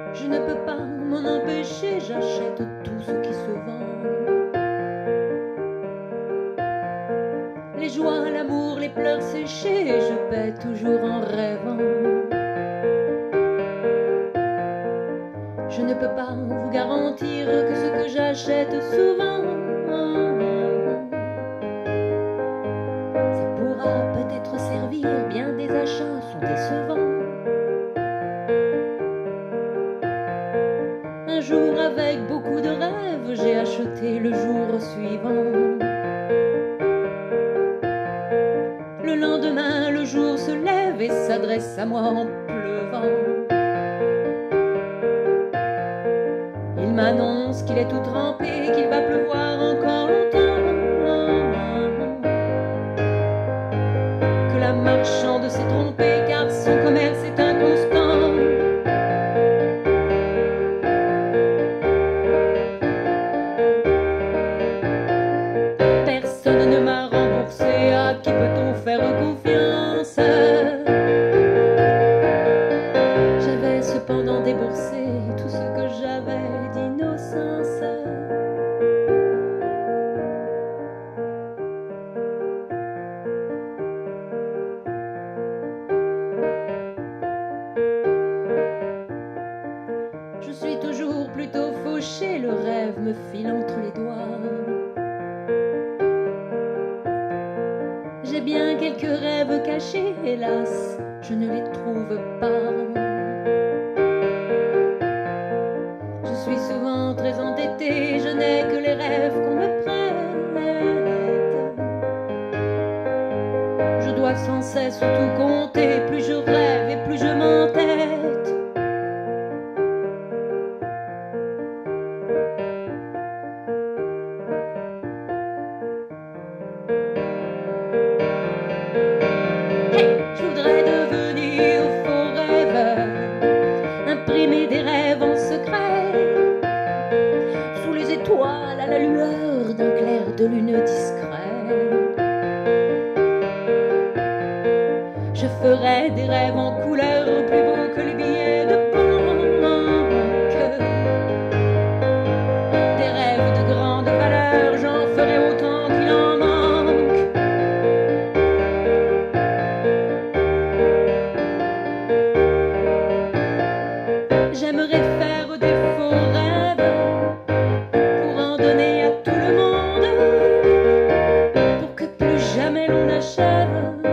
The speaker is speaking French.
Je ne peux pas m'en empêcher, j'achète tout ce qui se vend. Les joies, l'amour, les pleurs séchés, je paie toujours en rêvant. Je ne peux pas vous garantir que ce que j'achète souvent, ça pourra peut-être servir, bien des achats sont décevants. Un jour avec beaucoup de rêves, j'ai acheté le jour suivant. Le lendemain, le jour se lève et s'adresse à moi en pleuvant. Il m'annonce qu'il est tout trempé, qu'il va pleuvoir encore longtemps, que la marchande s'est trompée car son commerce est inconstant. Personne ne m'a remboursé, à qui peut-on faire confiance? J'avais cependant déboursé tout ce que j'avais d'innocence. Je suis toujours plutôt fauché, le rêve me file entre les doigts. J'ai bien quelques rêves cachés, hélas, je ne les trouve pas. Je suis souvent très endettée, je n'ai que les rêves qu'on me prête. Je dois sans cesse tout compter, plus je rêve et plus je m'entête. Je voudrais devenir faux rêveur, imprimer des rêves en secret, sous les étoiles à la lueur d'un clair de lune discret. Je ferai des rêves en couleur plus beaux que les billets de banque, des rêves de grande valeur, j'en ferai autant qu'il en manque. J'aimerais faire des faux rêves pour en donner à tout le monde, pour que plus jamais l'on n'achève